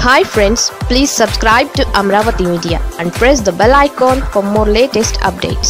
Hi friends, please subscribe to Amaravathi Media and press the bell icon for more latest updates.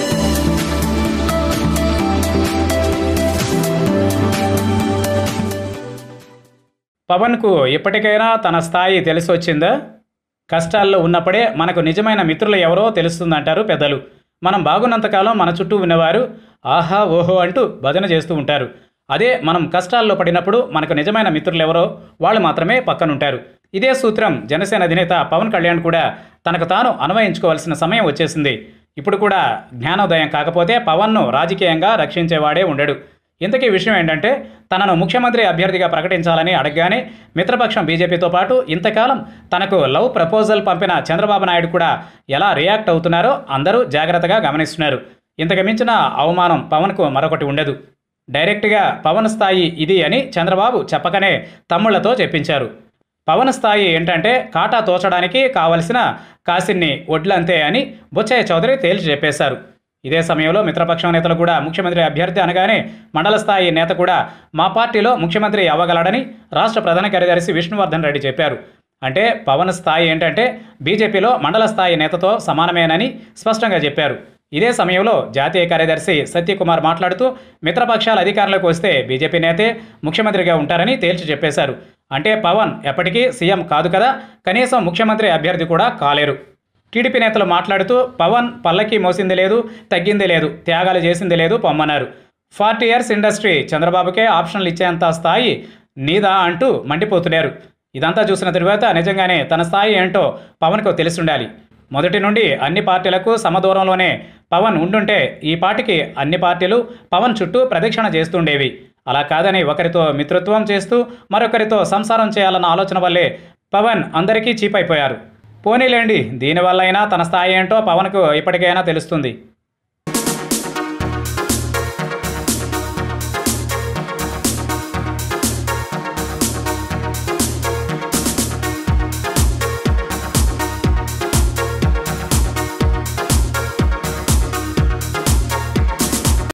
పవన్కు ఇప్పటికైనా తన స్థాయి తెలిసొచ్చిందా? కష్టాల్లో ఉన్నప్పుడే మనకు నిజమైన మిత్రులు ఎవరో తెలుస్తుందంటారు పెద్దలు. మనం బాగున్నంతకాలం మన చుట్టూ ఉన్నవారు ఆహా ఓహో అంటూ భజన చేస్తూ ఉంటారు. అదే మనం కష్టాల్లో పడినప్పుడు మనకు నిజమైన మిత్రులు ఎవరో వాళ్ళు మాత్రమే పక్కనుంటారు. ఇదే సూత్రం జనసేన అధినేత పవన్ కళ్యాణ్ కూడా తనకు తాను అన్వయించుకోవాల్సిన సమయం వచ్చేసింది. ఇప్పుడు కూడా జ్ఞానోదయం కాకపోతే పవన్ను రాజకీయంగా రక్షించేవాడే ఉండడు. ఇంతకీ విషయం ఏంటంటే, తనను ముఖ్యమంత్రి అభ్యర్థిగా ప్రకటించాలని అడగగానే మిత్రపక్షం బీజేపీతో పాటు ఇంతకాలం తనకు లవ్ ప్రపోజల్ పంపిన చంద్రబాబు నాయుడు కూడా ఎలా రియాక్ట్ అవుతున్నారో అందరూ జాగ్రత్తగా గమనిస్తున్నారు. ఇంతకు మించిన అవమానం పవన్కు మరొకటి ఉండదు. డైరెక్ట్గా పవన్ స్థాయి ఇది అని చంద్రబాబు చెప్పకనే తమ్ముళ్లతో చెప్పించారు. పవన్ స్థాయి ఏంటంటే కాటా తోచడానికి కావలసిన కాసిన్ని ఒడ్లంతే అని బొచ్చయ్య చౌదరి తేల్చి చెప్పేశారు. ఇదే సమయంలో మిత్రపక్షం నేతలు కూడా ముఖ్యమంత్రి అభ్యర్థి అనగానే మండల స్థాయి నేత కూడా మా పార్టీలో ముఖ్యమంత్రి అవ్వగలడని రాష్ట్ర ప్రధాన కార్యదర్శి విష్ణువర్ధన్ రెడ్డి చెప్పారు. అంటే పవన్ స్థాయి ఏంటంటే బీజేపీలో మండల స్థాయి నేతతో సమానమేనని స్పష్టంగా చెప్పారు. ఇదే సమయంలో జాతీయ కార్యదర్శి సత్యకుమార్ మాట్లాడుతూ మిత్రపక్షాల అధికారంలోకి వస్తే బీజేపీ నేతే ముఖ్యమంత్రిగా ఉంటారని తేల్చి చెప్పేశారు. అంటే పవన్ ఎప్పటికీ సీఎం కాదు కదా, కనీసం ముఖ్యమంత్రి అభ్యర్థి కూడా కాలేరు. టీడీపీ నేతలు మాట్లాడుతూ పవన్ పల్లకి మోసింది లేదు, తగ్గింది లేదు, త్యాగాలు చేసింది లేదు పొమ్మన్నారు. 40 years ఇండస్ట్రీ చంద్రబాబుకే ఆప్షన్లు ఇచ్చేంత స్థాయి నీదా అంటూ మండిపోతున్నారు. ఇదంతా చూసిన తరువాత నిజంగానే తన స్థాయి ఏంటో పవన్కు తెలిసుండాలి. మొదటి నుండి అన్ని పార్టీలకు సమదూరంలోనే పవన్ ఉండుంటే ఈ పార్టీకి అన్ని పార్టీలు పవన్ చుట్టూ ప్రదక్షిణ చేస్తుండేవి. అలా కాదని ఒకరితో మిత్రత్వం చేస్తూ మరొకరితో సంసారం చేయాలన్న ఆలోచన వల్లే పవన్ అందరికీ చీప్ అయిపోయారు. పోనీలేండి, దీనివల్ల అయినా తన స్థాయి ఏంటో పవన్కు ఇప్పటికైనా తెలుస్తుంది.